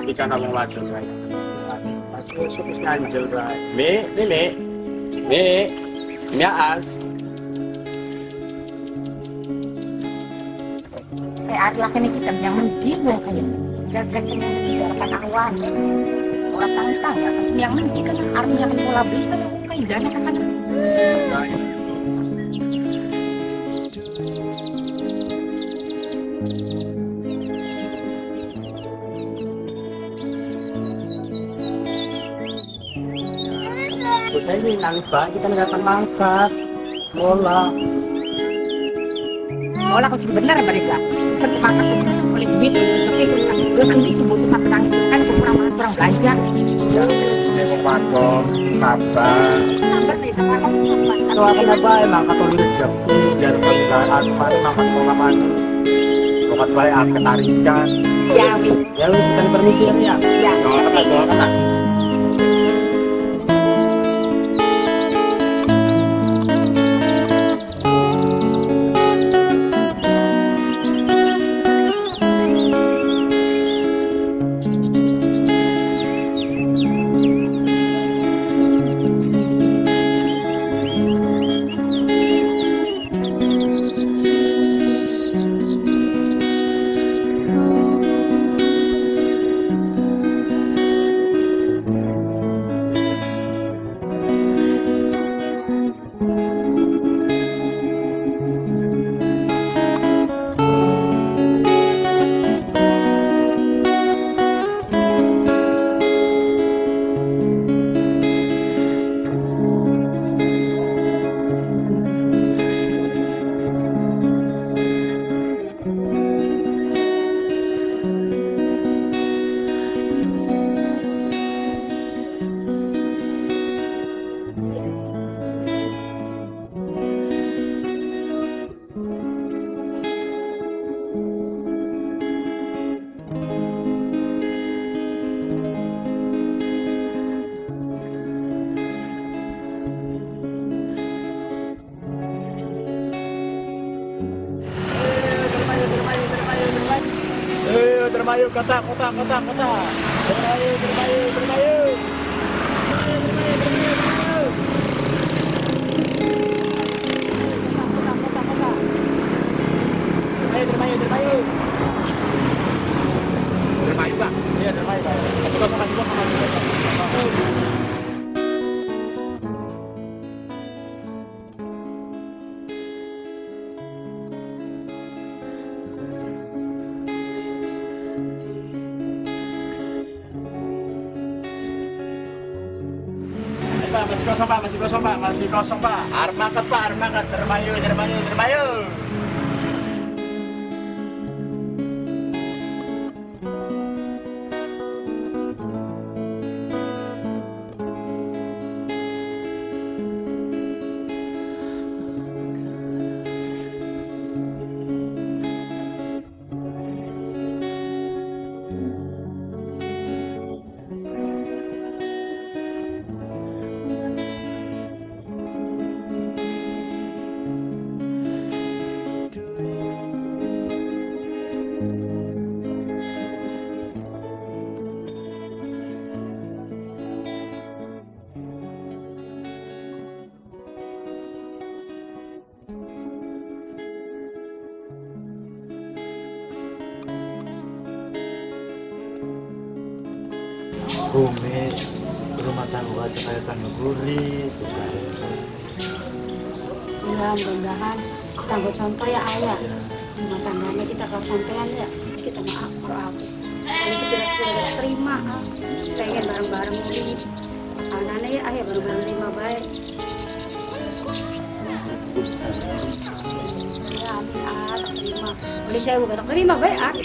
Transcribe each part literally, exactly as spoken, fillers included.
ikan abang wadon kayak. Masuk sukus nganjel kayak. Me, me, me, me, ini as. Kayak ari laki ini kita yang mending ya kayak. Jaga cenah di harapan awan. Orang tangis tangga pas yang mending kan artinya kan pola beli kan kayak dana kan. Kita ini nangis banget, kita nggak akan mangkat. Bola. Bola kau sih benar mereka. Sampai makan oleh duit, tapi itu gue kan bisa butuh sampai nangis kan kurang kurang belanja. Ya, ini mau pakai sabar. Sabar nih sama kamu. Kalau aku apa emang kata ngejak biar bisa aku mari makan pola mana. Bukan baik aku ketarikan. Ya wis. Ya wis kita permisi ya. Ya. Jangan kata jangan kata. Dermayu, kota, kota, kota, kota. Dermayu, dermayu, dermayu. Dermayu, dermayu. Dermayu, Pak. Iya, dermayu, Pak. Kasih kosong, kasih kosong, kasih kosong. Masih kosong Pak, masih kosong Pak, masih kosong Pak. Armakat Pak, armakat. Dermayu, dermayu, dermayu. Bumi rumah tangga aja kayak tangga gurih Ya mudah-mudahan kita buat contoh ya ayah. Rumah tangganya kita kalau sampean ya kita maaf maaf. Ini sekira-sekira terima. Pengen bareng-bareng ini. Anaknya ya ayah bareng-bareng terima baik. Ya amin ah tak terima. Boleh saya buka tak terima baik ah.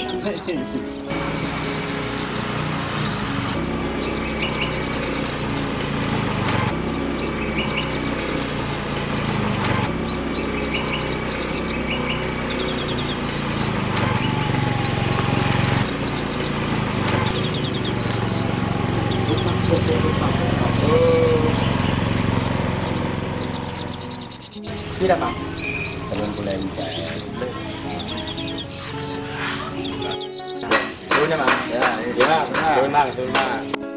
Tidak Pak. Teman bulan Dulunya mas. Ya, Ya, benar. Benar, benar.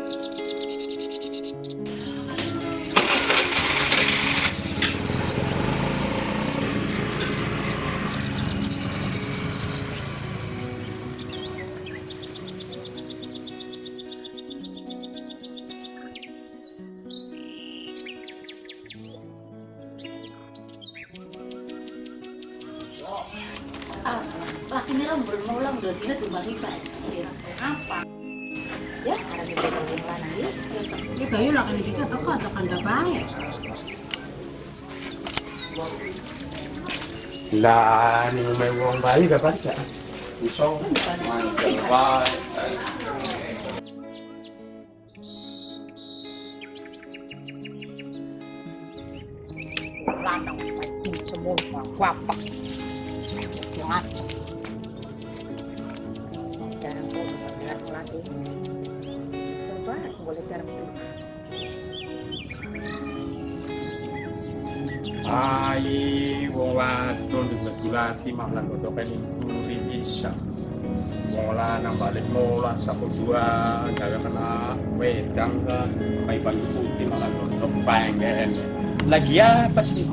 Ah, laki nila belum ulang udah tidak tuh bagi kayak apa? Ya, karena kita ngomong lana ya. Ya kayo lah kan kita toko atau kanda baik. Lah, ini may uang bayi ka pa siya. Usong. Bye. Lanang itu semua wapak. Yang ngacak. Jarang kau melihat lagi. Coba boleh jarang itu. Ay, wong wadon dibetulati malah kodokan ingkuri bisa. Mola nang balik mola sa kedua, jaga kena wedang ka, may baju putih malah nonton pengen. Lagi apa sih?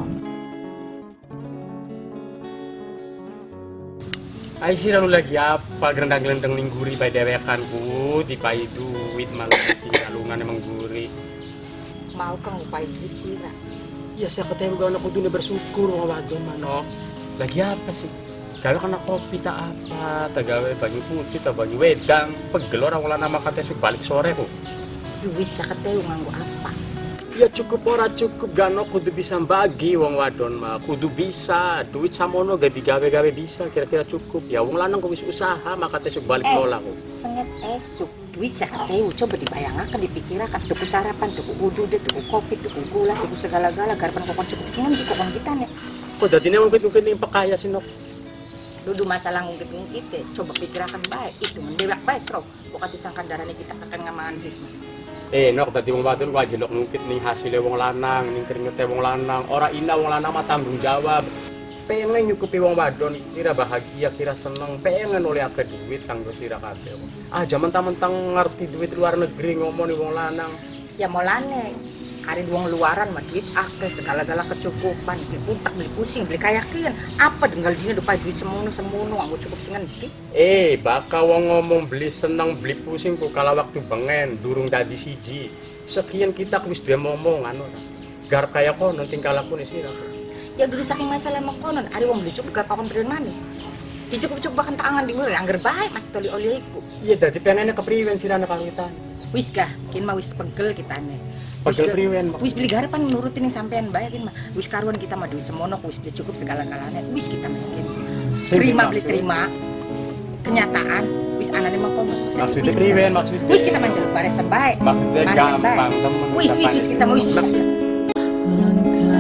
Ay sih lalu lagi apa gerendang-gerendang ningguri pai dewekanku, dipai duit malah tinggalungan emang guri. Mau kang upaya istira. Ya saya ketemu gak anak kudu bersyukur wawadon mano. Lagi apa sih? Gawe kena kopi tak apa, tak gawe banyu putih, tak banyu wedang. Pegel orang ulah nama kata su balik sore kok. Duit saketeu nganggo apa? Ya cukup ora cukup gano kudu bisa bagi wong wadon mah. Kudu bisa, duit samono gak digawe-gawe bisa kira-kira cukup. Ya wong lanang kok wis usaha maka teh su balik Eh. mola kok. Senget esuk duit saketeu coba dibayangkan dipikirakan tuku sarapan, tuku udu deh, tuku kopi, tuku gula, tuku segala-gala garapan kokon cukup singan di kokon kita nih. Kok dadine mungkin-mungkin yang pekaya sih nok. Dudu masalah ngungkit-ngungkit deh, coba pikirakan baik itu mendewak baik sro. Bukan disangkan darahnya kita akan ngamangan duit. Eh nok tadi wong wadon kok jelok ngungkit nih hasilnya wong lanang, ning keringete wong lanang. Ora ina wong lanang mah tanggung jawab. Pengen nyukupi wong wadon kira bahagia, kira seneng, pengen oleh akeh duit kanggo sira kabeh. Ah jaman mentang ngerti duit luar negeri ngomong nih wong lanang. Ya molane, hari wong luaran mah duit akeh segala-gala kecukupan, beli utak, beli pusing, beli kayakin. Apa tinggal dina dupai duit semono semono, anggo cukup singan dik. Eh, baka wong ngomong beli seneng, beli pusing kok kala waktu bengen, durung dadi siji. Sekian kita wis duwe momong anu. Garap kaya kono tingkah lakune sira. Ya dulu saking masalah mengkonon, hari wong beli cukup gak pakon periode mana? Dicukup-cukup bahkan tangan di mulai, anggar baik masih toli oli iku. Iya dadi pengennya kepriwen sira nek kawitan. Wis kah, kin mah wis pegel kita nih. Pegel priwen, Mak? Wis beli garapan nurutin yang sampean bayar kin mah. Wis karuan kita mah duit semono, wis beli cukup segala-galanya. Wis kita miskin. Sing Terima dimaksud. beli terima. Kenyataan wis anane mah komo. Maksudnya priwen, maksudnya. Wis kita manjal baresan baik. Maksudnya Manjal baik. gampang temen. Wis wis wis kita mau wis. Langkah